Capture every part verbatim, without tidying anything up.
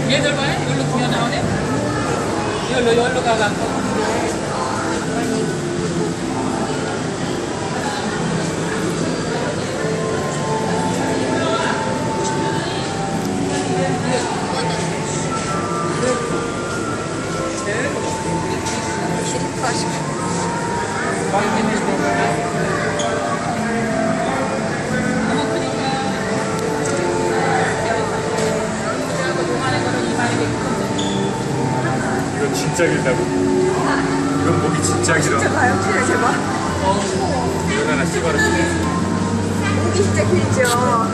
얘들 봐요? 이걸로 구겨 나오네? 이걸로, 이걸로 가갖고. 이거 진짜 길다고? 이건 목이 진짜 길어. 진짜 가요? 진짜 제발. 어. 이거 하나 찍어라. 목이 진짜 길죠?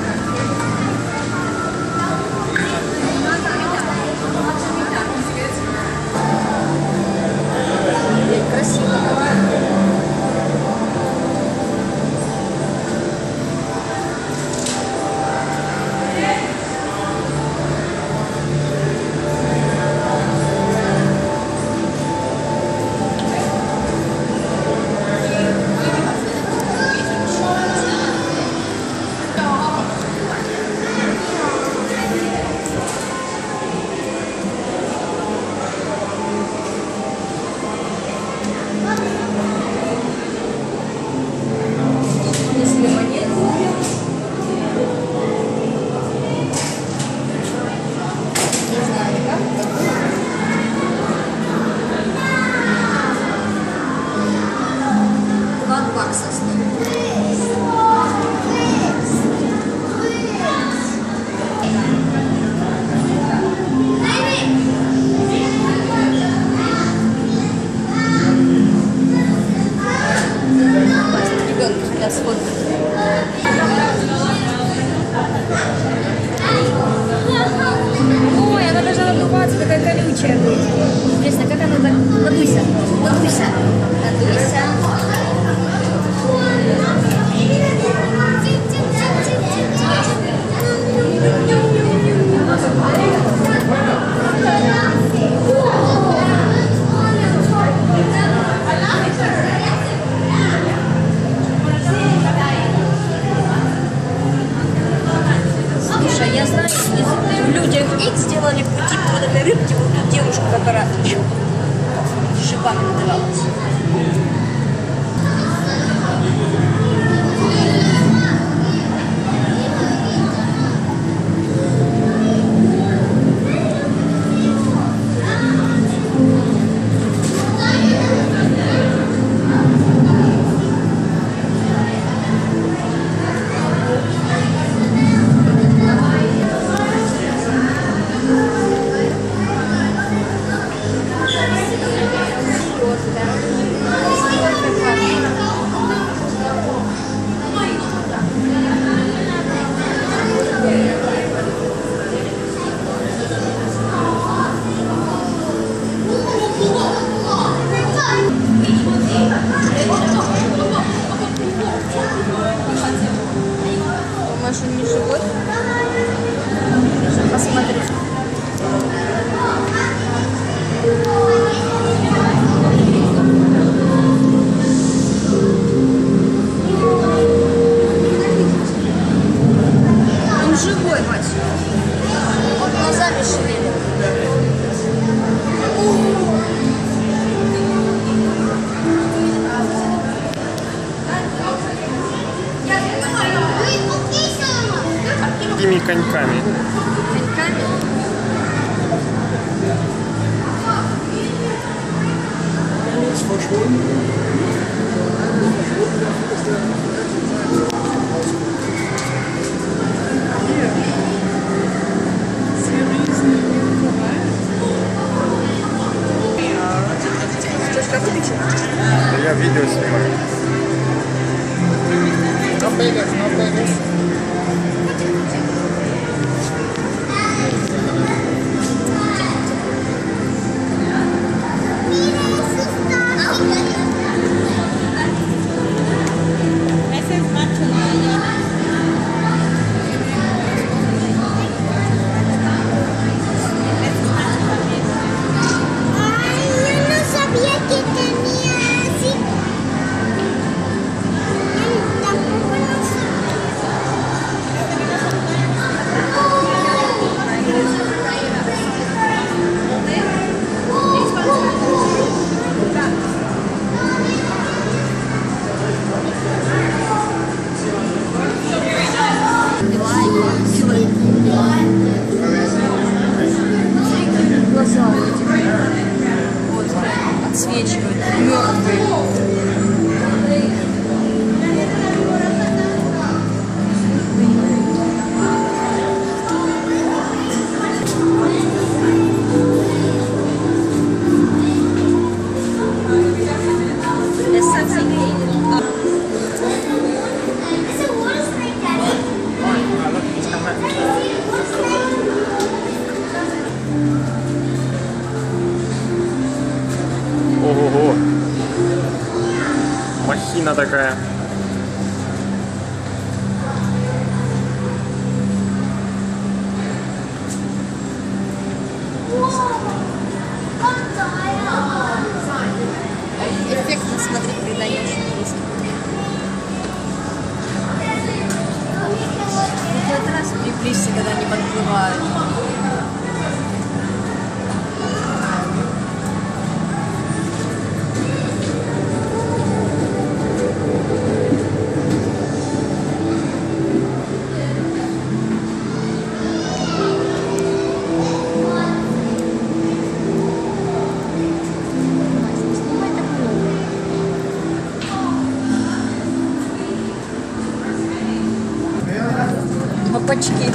Ой, она должна надуваться, такая колючая. Интересно, как она так... Надуйся, надуйся, надуйся. Слушай, я знаю, в людях Икс сделали по типу вот этой рыбки, вот тут девушка, которая шипами надавалась. Вот, да. Инна такая. Эффектно смотреть, передаешь. В этот раз приблизься, когда они подплывают. Опачки.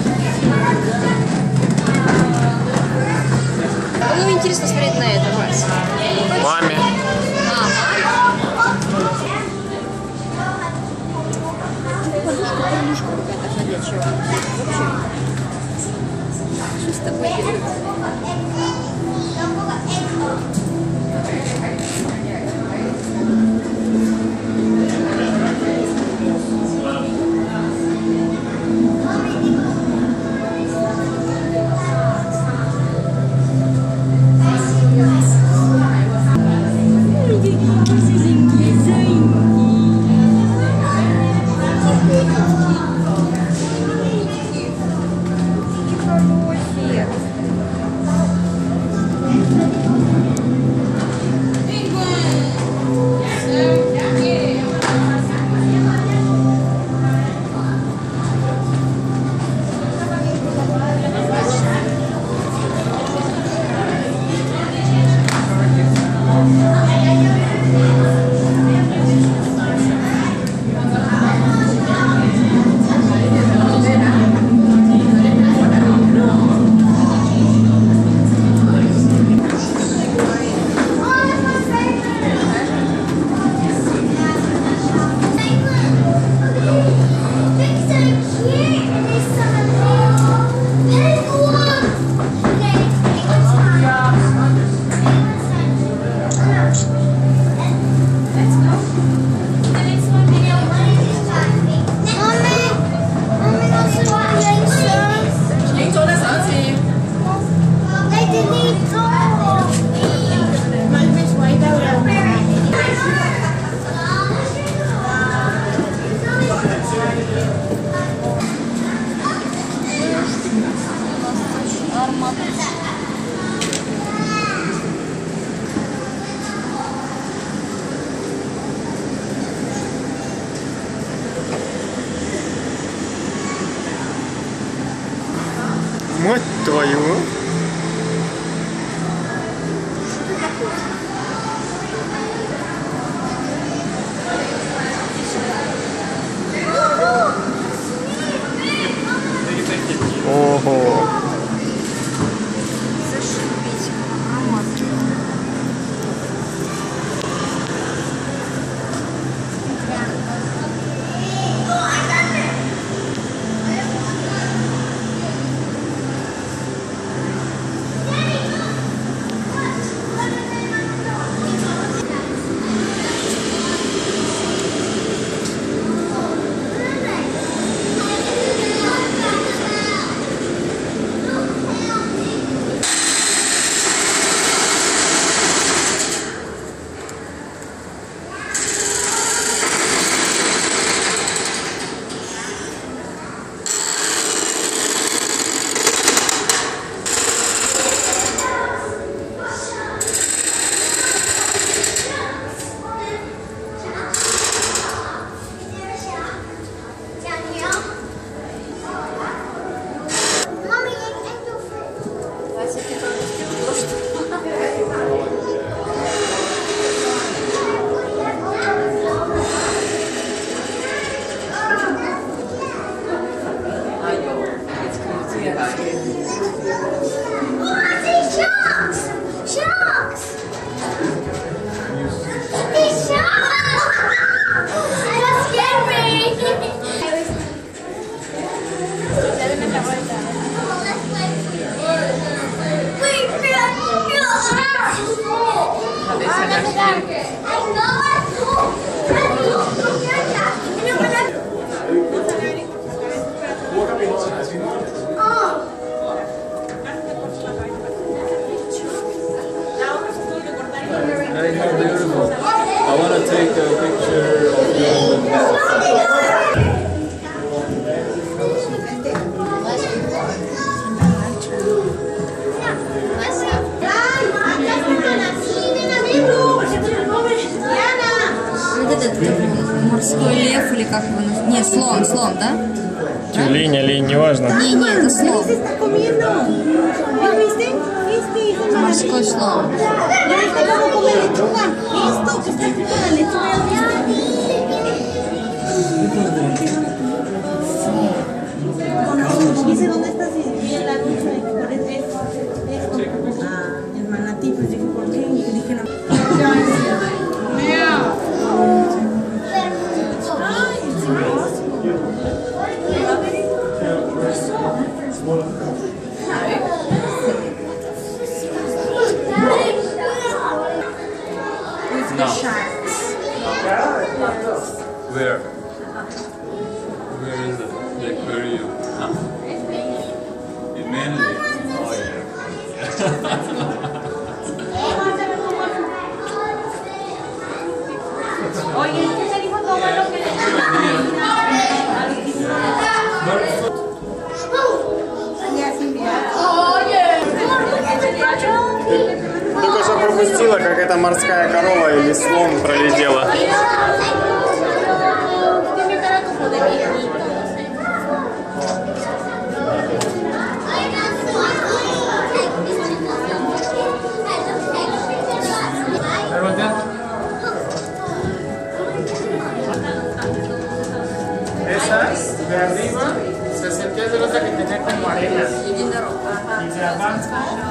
Было интересно смотреть на это, Вася. Маме. Подушка, подушка какая-то ходячая. Вообще. Что с тобой делать? want to take a picture of you with this. Вот этот морской лев или как его называют? Не, слон, слон, да? Тюлень, олень, неважно. Не, не, это слон. Морской слон. Dice dónde estás y vi el anuncio de que por eso esto. Ah, el manatí, pues dije, ¿por qué? Y dije, no. No. Where? Where is it? The aquarium. Huh? In Manly. Oh yeah. Oye, ¿qué te dijo todo lo que le Только что пропустила, как эта морская корова или слон пролетела. Tiene cara como de viejito. Esas de arriba se sentía de otra que tenía como arena. Y de abajo.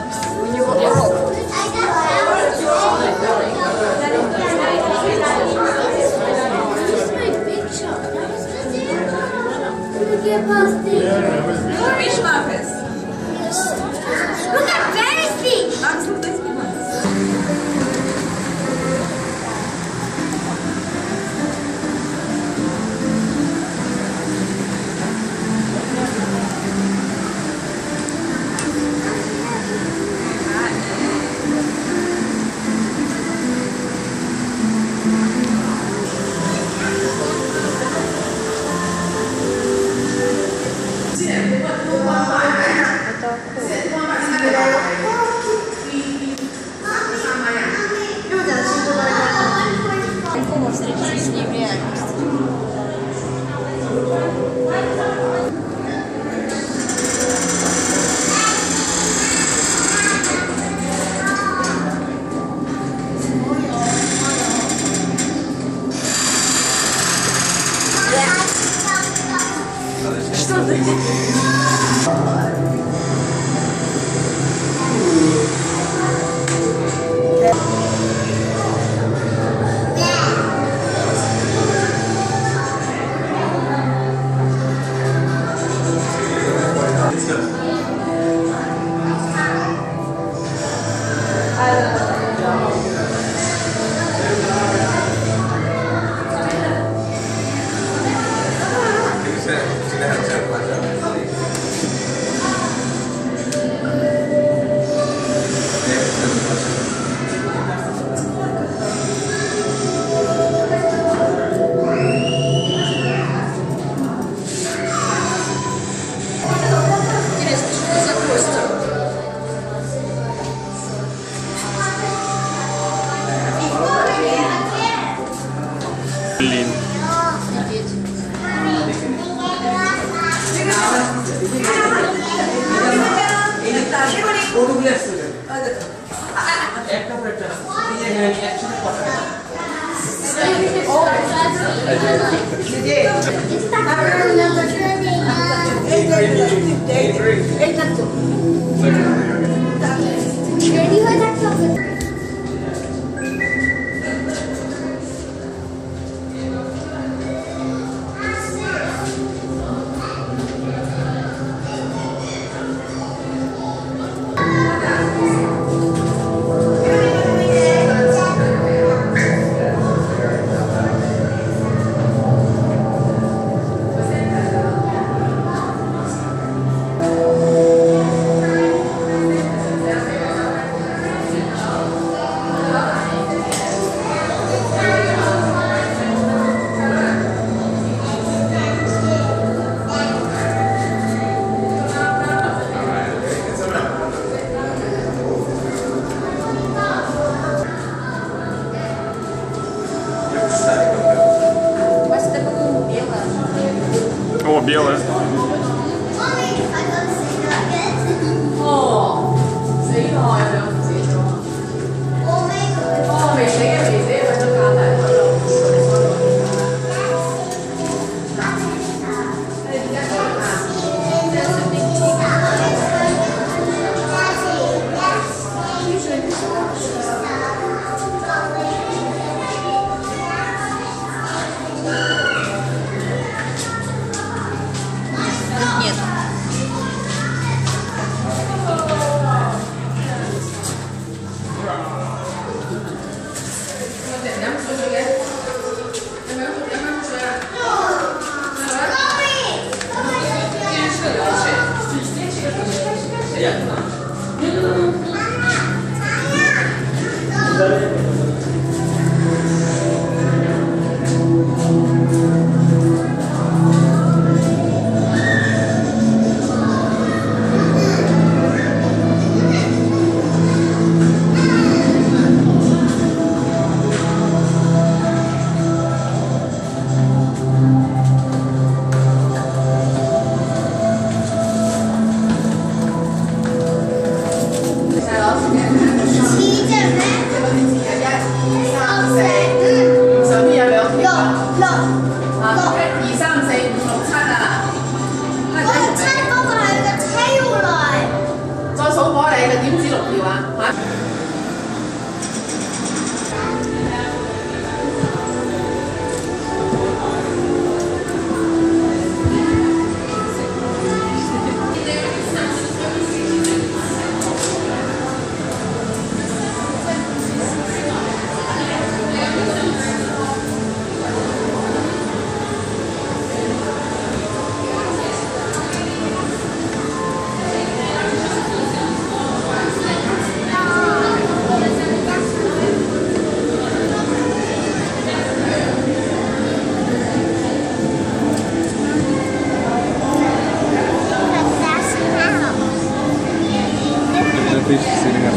Fish muffins. Look at Benny's feet. Absolutely. Какого встретиться с ней в реальности? Что ты? Блин.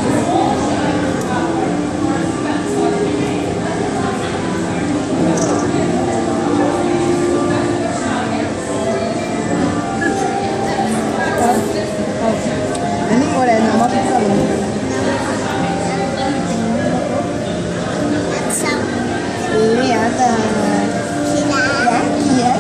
Ini boleh nama pizza loh. Ini ada. Ya, iya.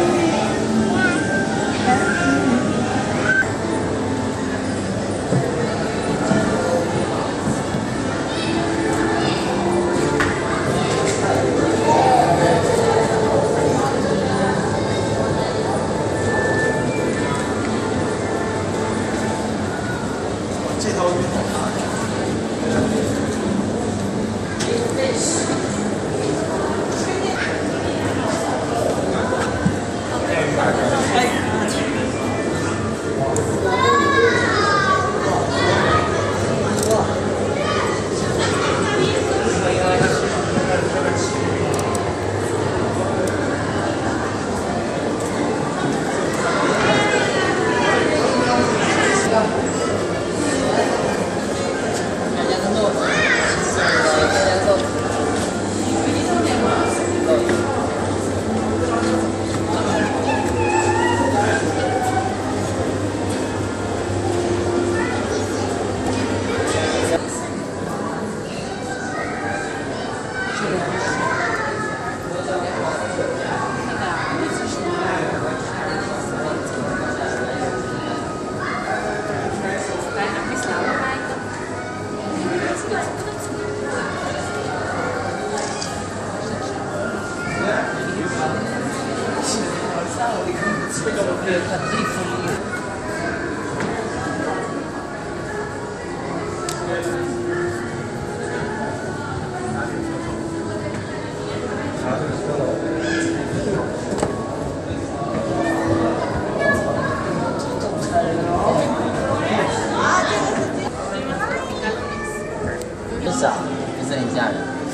小，不是很吓人。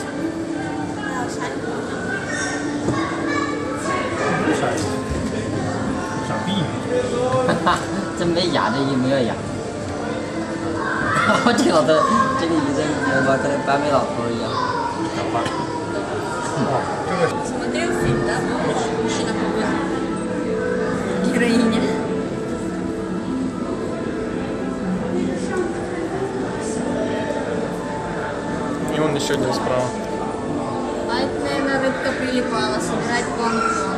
傻逼！ 哈哈，这没牙的有没有牙？我这老头，这个医生，我跟白眉老头一样。 Смотрел фильм, да? Мужчина побил героиня. И он еще один справа. А это, наверное, рыбка прилипала, собирать планктон.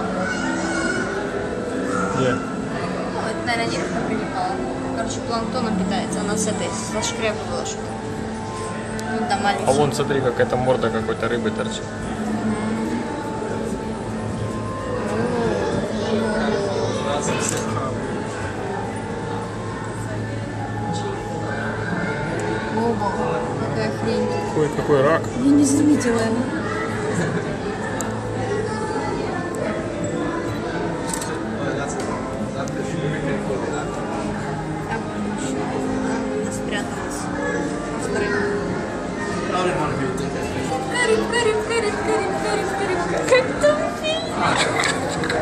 Где? Ну, это, наверное, не рыбка прилипала. Короче, планктоном питается. Она с этой, со шкрепа была что-то. Ну, да, маленькая. А вон смотри, какая-то морда какой-то рыбы торчит. Оба, какая хрень. Какой, какой рак? Я не заметила его. Там еще она спряталась. Рыбка, рыбка, рыбка, рыбка, рыбка, рыбка. Как там фильм?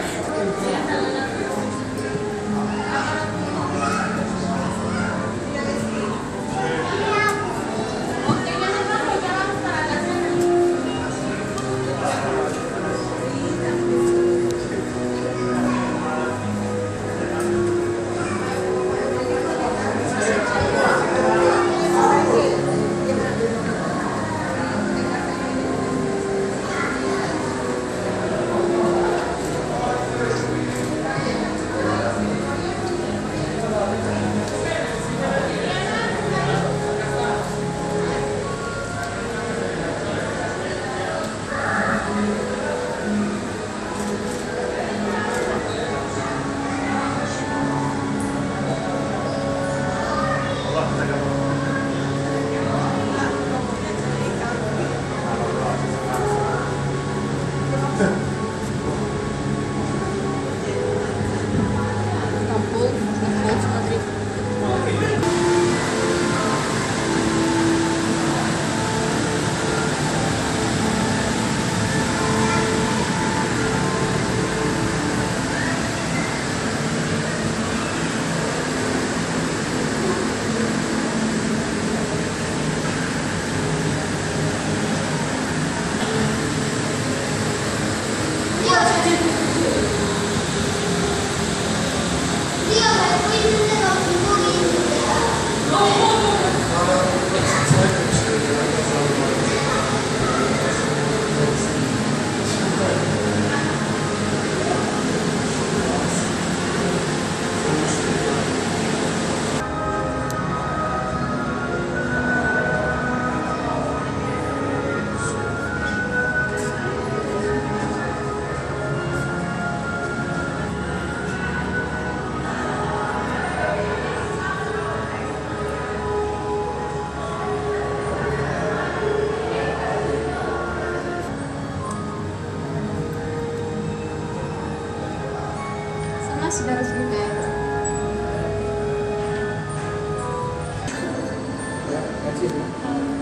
Thank